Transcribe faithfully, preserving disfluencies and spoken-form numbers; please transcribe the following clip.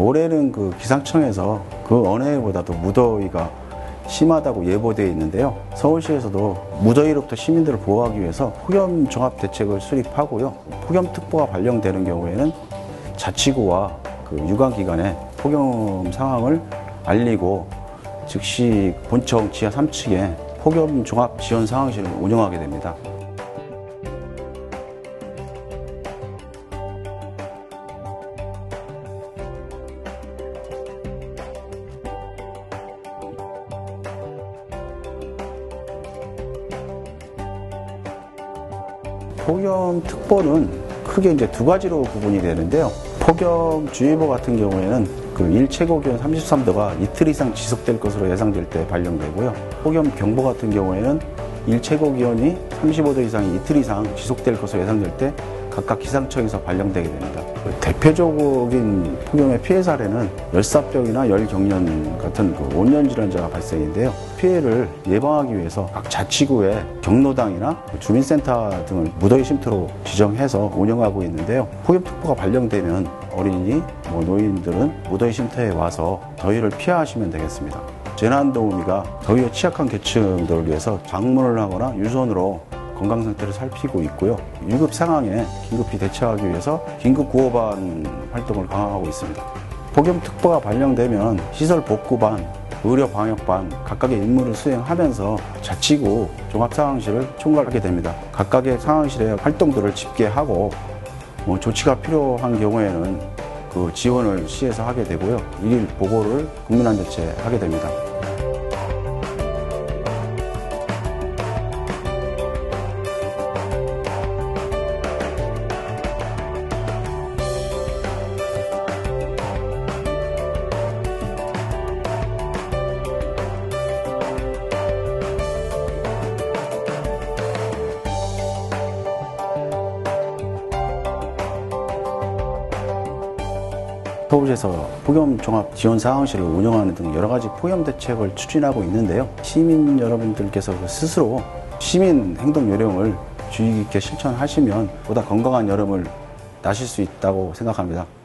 올해는 그 기상청에서 그 어느 해보다도 무더위가 심하다고 예보되어 있는데요. 서울시에서도 무더위로부터 시민들을 보호하기 위해서 폭염 종합 대책을 수립하고요. 폭염특보가 발령되는 경우에는 자치구와 그 유관기관에 폭염 상황을 알리고 즉시 본청 지하 삼 층에 폭염 종합 지원 상황실을 운영하게 됩니다. 폭염특보는 크게 이제 두 가지로 구분이 되는데요. 폭염주의보 같은 경우에는 그 일 최고기온 삼십삼 도가 이틀 이상 지속될 것으로 예상될 때 발령되고요. 폭염경보 같은 경우에는 일 최고기온이 삼십오 도 이상이 이틀 이상 지속될 것으로 예상될 때 각각 기상청에서 발령되게 됩니다. 대표적인 폭염의 피해 사례는 열사병이나 열경련 같은 그 온열 질환자가 발생인데요. 피해를 예방하기 위해서 각 자치구의 경로당이나 주민센터 등을 무더위 쉼터로 지정해서 운영하고 있는데요. 폭염특보가 발령되면 어린이, 뭐 노인들은 무더위 쉼터에 와서 더위를 피하시면 되겠습니다. 재난도우미가 더위에 취약한 계층들을 위해서 방문을 하거나 유선으로 건강 상태를 살피고 있고요. 위급 상황에 긴급히 대처하기 위해서 긴급 구호반 활동을 강화하고 있습니다. 폭염특보가 발령되면 시설 복구반, 의료 방역반 각각의 임무를 수행하면서 자치구 종합상황실을 총괄하게 됩니다. 각각의 상황실의 활동들을 집계하고 뭐 조치가 필요한 경우에는 그 지원을 시에서 하게 되고요. 이 일 보고를 국민안전처에 하게 됩니다. 서울시에서 폭염 종합 지원 상황실을 운영하는 등 여러 가지 폭염 대책을 추진하고 있는데요. 시민 여러분들께서 스스로 시민 행동 요령을 주의 깊게 실천하시면 보다 건강한 여름을 나실 수 있다고 생각합니다.